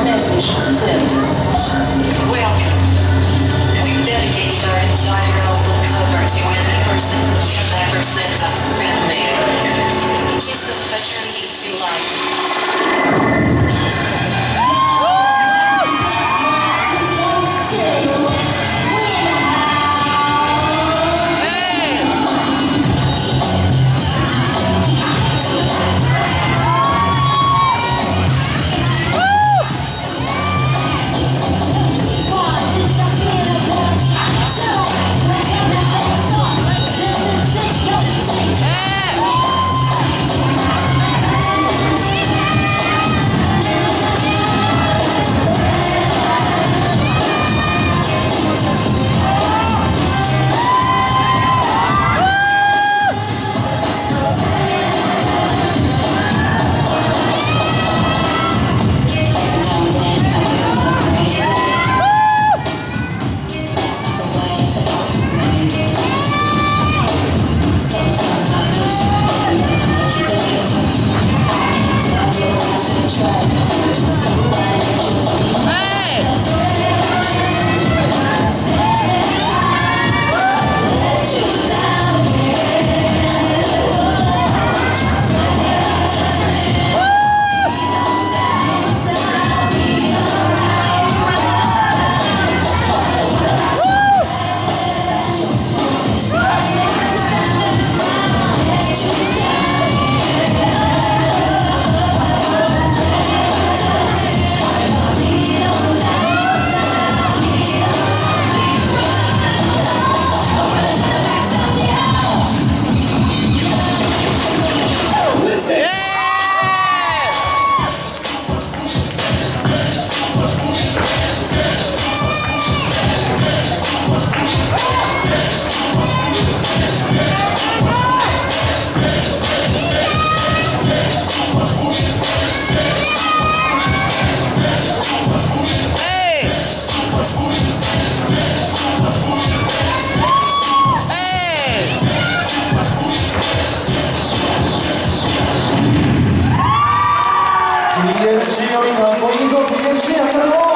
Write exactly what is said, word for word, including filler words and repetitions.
Message sent. Welcome. We've dedicated our entire album cover to any person who has ever sent us a pen mail. Kiss of paternity to life. D M C よりのポイント ディーエムシー ありがとう